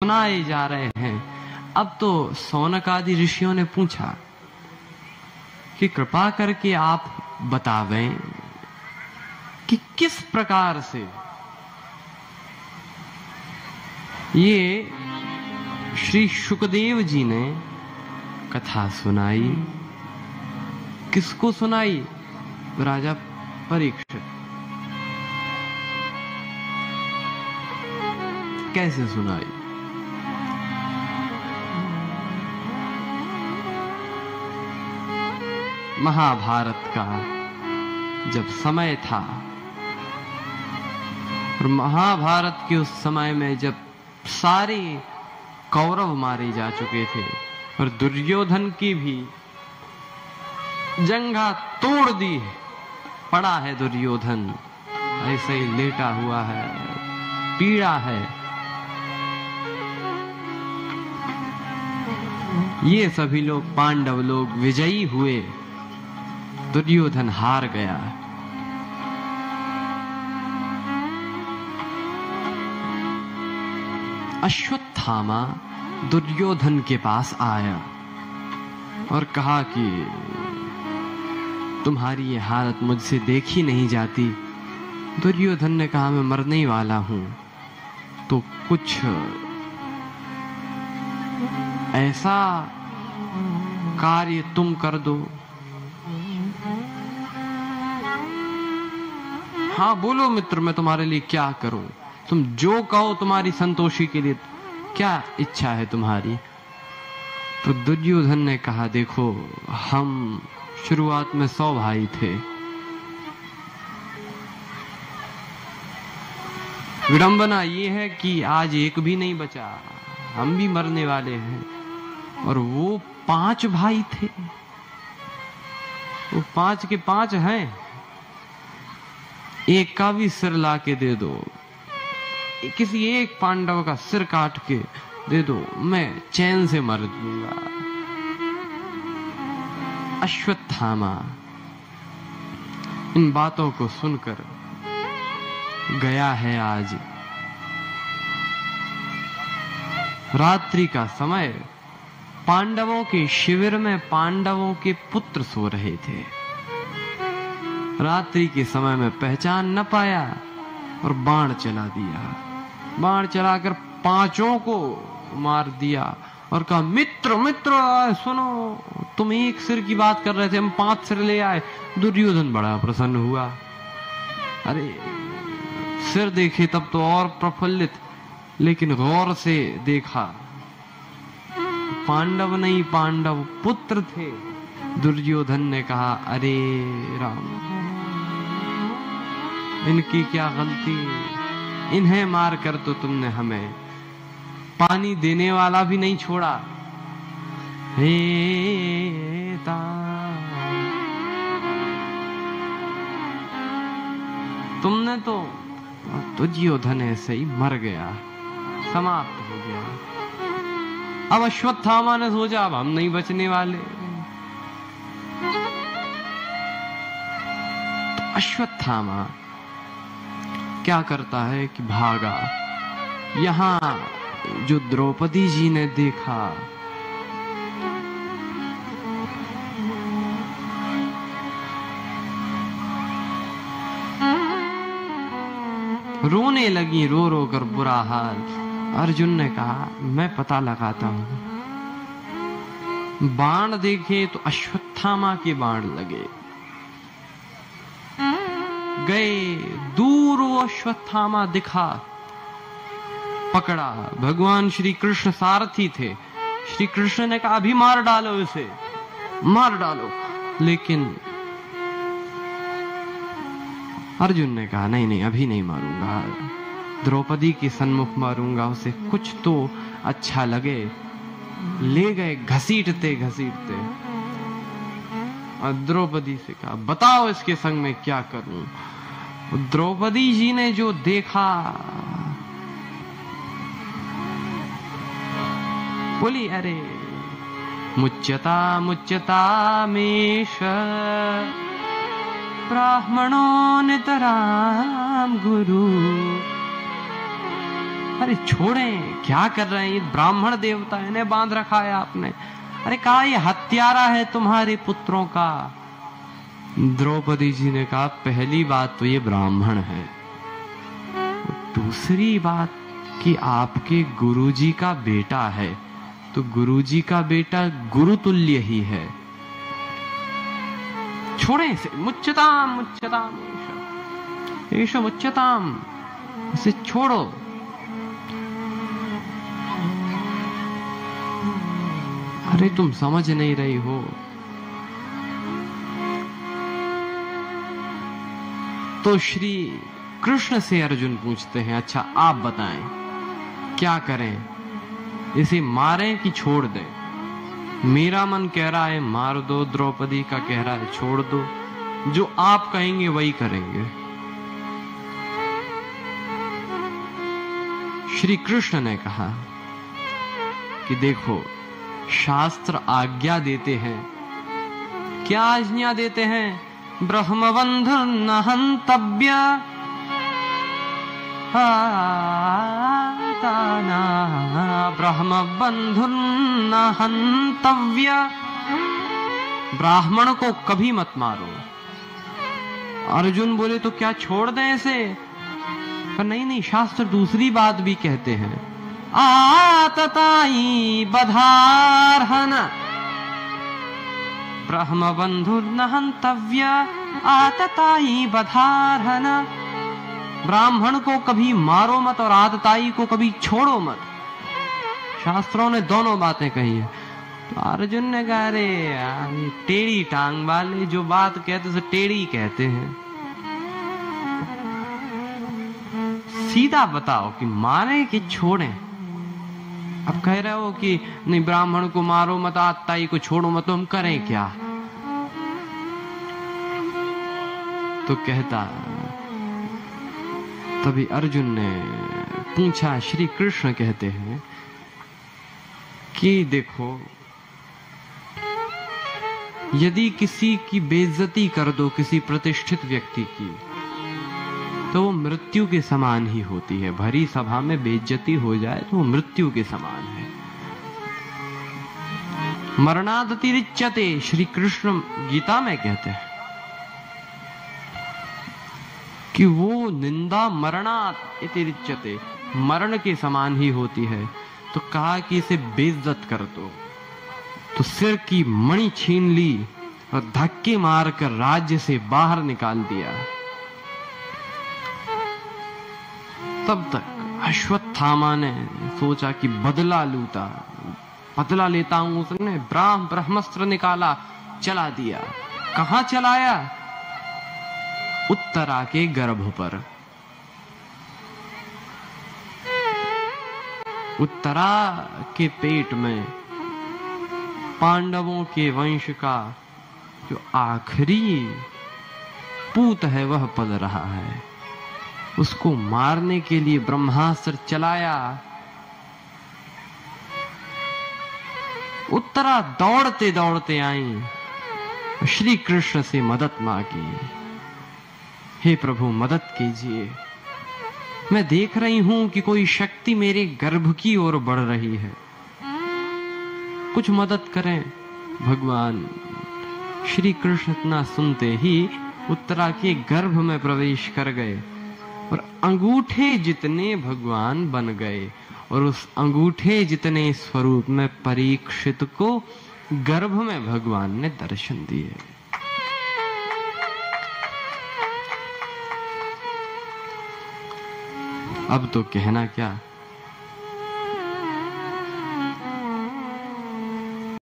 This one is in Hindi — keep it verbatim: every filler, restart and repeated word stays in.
सुनाए जा रहे हैं। अब तो सौनक आदि ऋषियों ने पूछा कि कृपा करके आप बतावें कि किस प्रकार से ये श्री शुकदेव जी ने कथा सुनाई। किसको सुनाई? राजा परीक्षित। कैसे सुनाई? महाभारत का जब समय था और महाभारत के उस समय में जब सारे कौरव मारे जा चुके थे और दुर्योधन की भी जंघा तोड़ दी है, पड़ा है दुर्योधन ऐसे ही लेटा हुआ है, पीड़ा है। ये सभी लोग पांडव लोग विजयी हुए, दुर्योधन हार गया। अश्वत्थामा दुर्योधन के पास आया और कहा कि तुम्हारी ये हालत मुझसे देखी नहीं जाती। दुर्योधन ने कहा मैं मरने ही वाला हूं, तो कुछ ऐसा कार्य तुम कर दो। हाँ बोलो मित्र, मैं तुम्हारे लिए क्या करूं? तुम जो कहो, तुम्हारी संतोषी के लिए क्या इच्छा है तुम्हारी? तो दुर्योधन ने कहा देखो, हम शुरुआत में सौ भाई थे, विडंबना ये है कि आज एक भी नहीं बचा, हम भी मरने वाले हैं। और वो पांच भाई थे, वो पांच के पांच हैं, एक का भी सिर ला के दे दो, किसी एक पांडव का सिर काट के दे दो, मैं चैन से मर दूंगा। अश्वत्थामा इन बातों को सुनकर गया है। आज रात्रि का समय, पांडवों के शिविर में पांडवों के पुत्र सो रहे थे। रात्रि के समय में पहचान न पाया और बाण चला दिया। बाण चलाकर पांचों को मार दिया और कहा मित्र मित्र सुनो, तुम एक सिर की बात कर रहे थे, हम पांच सिर ले आए। दुर्योधन बड़ा प्रसन्न हुआ। अरे सिर देखे तब तो और प्रफुल्लित, लेकिन गौर से देखा पांडव नहीं, पांडव पुत्र थे। दुर्योधन ने कहा अरे राम, इनकी क्या गलती, इन्हें मार कर तो तुमने हमें पानी देने वाला भी नहीं छोड़ा। हे ता तुमने तो, दुर्योधन ऐसे ही मर गया, समाप्त हो गया। अब अश्वत्थामा ने सोचा अब हम नहीं बचने वाले। तो अश्वत्थामा क्या करता है कि भागा। यहां जो द्रौपदी जी ने देखा, रोने लगी, रो रो कर बुरा हाल। अर्जुन ने कहा मैं पता लगाता हूं। बाण देखे तो अश्वत्थामा के बाण लगे, गए दूर वो अश्वत्थामा दिखा, पकड़ा। भगवान श्री कृष्ण सारथी थे। श्री कृष्ण ने कहा अभी मार डालो इसे, मार डालो। लेकिन अर्जुन ने कहा नहीं नहीं, अभी नहीं मारूंगा, द्रौपदी के सन्मुख मारूंगा, उसे कुछ तो अच्छा लगे। ले गए घसीटते घसीटते और द्रौपदी से कहा बताओ इसके संग में क्या करूं। द्रौपदी जी ने जो देखा, बोली अरे मुच्यता मुच्यता मेष ब्राह्मणो नितराम गुरु अरे छोड़ें, क्या कर रहे हैं, ये ब्राह्मण देवता है, इन्हें बांध रखा है आपने। अरे कहा ये हत्यारा है तुम्हारे पुत्रों का। द्रौपदी जी ने कहा पहली बात तो ये ब्राह्मण है, दूसरी बात कि आपके गुरुजी का बेटा है, तो गुरुजी का बेटा गुरुतुल्य ही है। छोड़े इसे, मुच्यताम मुच्यताम एष मुच्यताम, इसे छोड़ो। अरे तुम समझ नहीं रही हो। तो श्री कृष्ण से अर्जुन पूछते हैं, अच्छा आप बताएं क्या करें, इसे मारें कि छोड़ दें? मेरा मन कह रहा है मार दो, द्रौपदी का कह रहा है छोड़ दो, जो आप कहेंगे वही करेंगे। श्री कृष्ण ने कहा कि देखो शास्त्र आज्ञा देते हैं, क्या आज्ञा देते हैं? ब्रह्मबंधु न हंतव्य ब्रह्मबंधु न हंतव्य, ब्राह्मण को कभी मत मारो। अर्जुन बोले तो क्या छोड़ दें इसे? पर नहीं नहीं, शास्त्र दूसरी बात भी कहते हैं, आतताई बधारहन ब्रह्मबंधु न हंतव्य आतताई बधारहन, ब्राह्मण को कभी मारो मत और आतताई को कभी छोड़ो मत। शास्त्रों ने दोनों बातें कही है। तो अर्जुन ने कहा अरे यार टेढ़ी टांग वाले जो बात कहते उसे टेढ़ी कहते हैं, सीधा बताओ कि मारे कि छोड़ें। अब कह रहे हो कि नहीं ब्राह्मण को मारो मत, आतताई को छोड़ो मत, तो हम करें क्या? तो कहता, तभी अर्जुन ने पूछा, श्री कृष्ण कहते हैं कि देखो यदि किसी की बेइज्जती कर दो, किसी प्रतिष्ठित व्यक्ति की, तो वो मृत्यु के समान ही होती है। भरी सभा में बेइज्जती हो जाए तो वो मृत्यु के समान है। मरणादतिरिच्यते, श्री कृष्ण गीता में कहते हैं कि वो निंदा मरणात् इतिरिच्यते, मरण के समान ही होती है। तो कहा कि इसे बेइज्जत कर दो, तो सिर की मणि छीन ली और धक्के मारकर राज्य से बाहर निकाल दिया। तब तक अश्वत्थामा ने सोचा कि बदला लूटा, बदला लेता हूं। उसने ब्राह्म ब्रह्मस्त्र निकाला, चला दिया। कहां चलाया? उत्तरा के गर्भ पर। उत्तरा के पेट में पांडवों के वंश का जो आखिरी पूत है वह पल रहा है। उसको मारने के लिए ब्रह्मास्त्र चलाया। उत्तरा दौड़ते दौड़ते आई, श्री कृष्ण से मदद मांगी, हे प्रभु मदद कीजिए, मैं देख रही हूं कि कोई शक्ति मेरे गर्भ की ओर बढ़ रही है, कुछ मदद करें भगवान। श्री कृष्ण इतना सुनते ही उत्तरा के गर्भ में प्रवेश कर गए और अंगूठे जितने भगवान बन गए, और उस अंगूठे जितने स्वरूप में परीक्षित को गर्भ में भगवान ने दर्शन दिए। अब तो कहना क्या,